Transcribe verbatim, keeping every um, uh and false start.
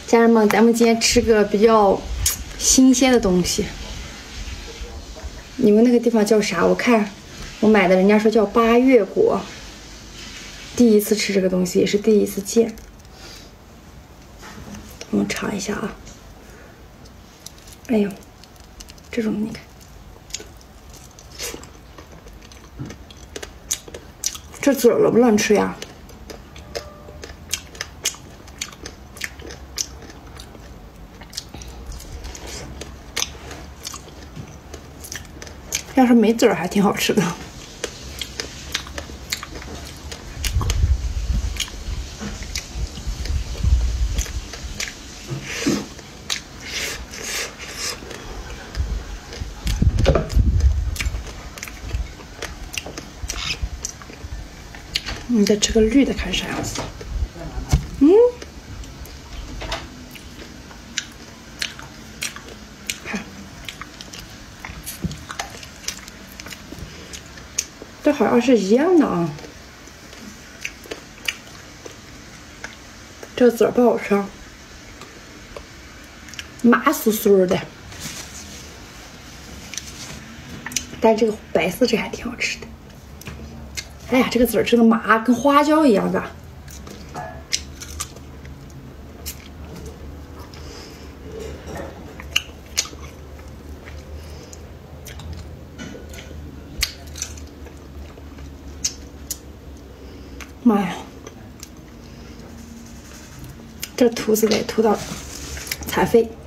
家人们，咱们今天吃个比较新鲜的东西。你们那个地方叫啥？我看我买的，人家说叫八月果。第一次吃这个东西，也是第一次见。我们尝一下啊！哎呦，这种你看，这籽儿能不能吃呀？要是没籽儿还挺好吃的。你再吃个绿的，看啥样子？嗯，看，这好像是一样的啊。这籽儿不好吃，麻酥酥的。但这个白色这还挺好吃的。哎呀，这个籽儿真的麻，跟花椒一样的。妈呀，这吐死得吐到残废。